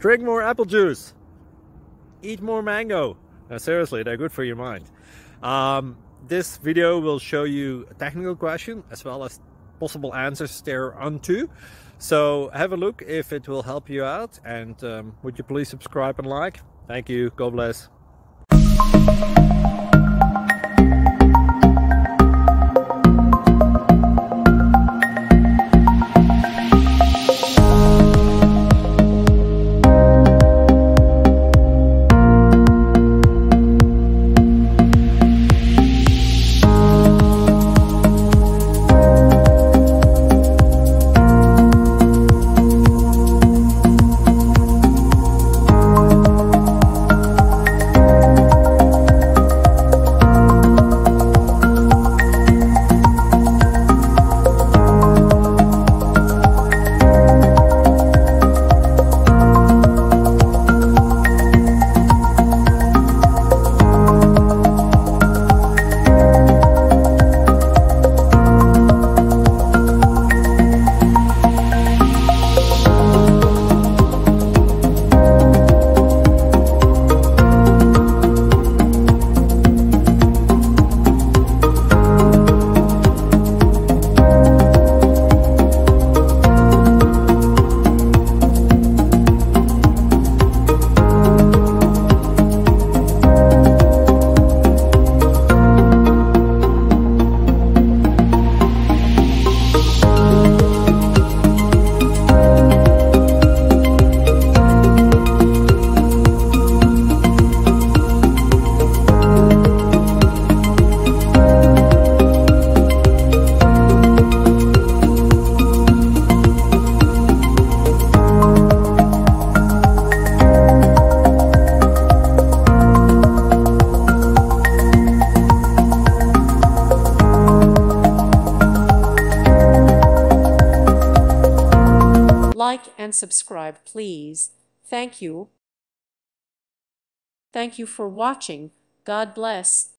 Drink more apple juice. Eat more mango. No, seriously, they're good for your mind. This video will show you a technical question as well as possible answers thereunto. So have a look if it will help you out, and would you please subscribe and like? Thank you. God bless. Like and subscribe, please. Thank you. Thank you for watching. God bless.